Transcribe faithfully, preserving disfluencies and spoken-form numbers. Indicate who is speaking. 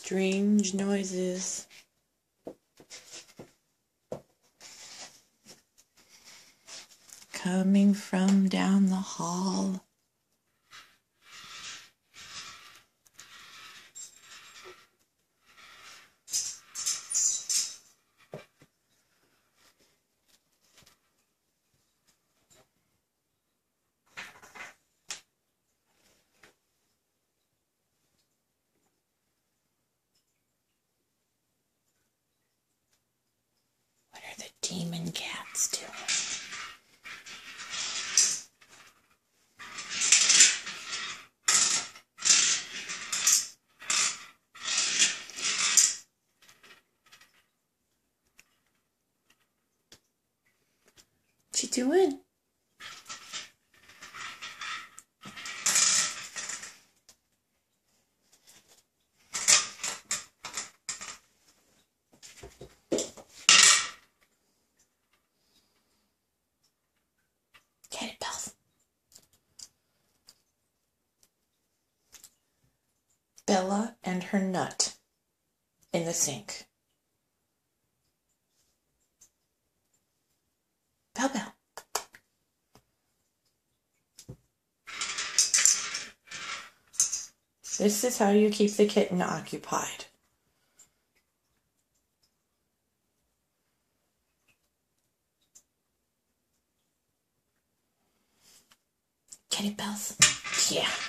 Speaker 1: strange noises. Coming from down the hall. What are the demon cats doing? What you doing? Get it, Bells. Bella and her nut in the sink. Bell, Bell. This is how you keep the kitten occupied. Get it, Bells? Yeah.